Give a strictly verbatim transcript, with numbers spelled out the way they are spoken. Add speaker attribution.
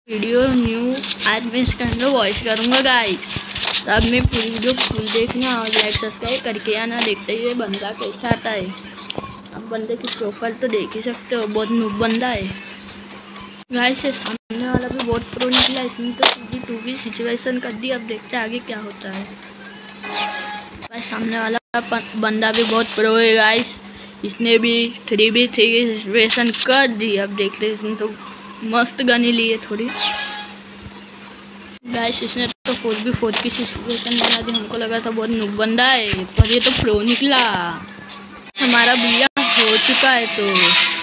Speaker 1: Video new आज मैं इसके अंदर वॉइस करूँगा गाइस। तो अब मैं पूरी वीडियो फुल देखना और लाइक सब्सक्राइब करके आना। देखते ही ये बंदा कैसा आता है। अब बंदे की प्रोफाइल तो देख ही सकते हो, बहुत नूब बंदा है गाइस। ये सामने वाला भी बहुत प्रो निकला, इसने तो सीधी टू की सिचुएशन कर दी। अब देखते हैं आगे क्या होता है। गाइस सामने वाला बंदा भी बहुत प्रो है गाइस, इसने भी थ्री बी थ्री की सिचुएशन कर दी। अब देख ले, इसने तो मस्त गनी ली है थोड़ी गाइस। इसने तो फोर बी फोर की सिचुएशन बना दी। हमको लगा था बहुत नूब बंदा है, पर ये तो प्रो निकला। हमारा भैया हो चुका है तो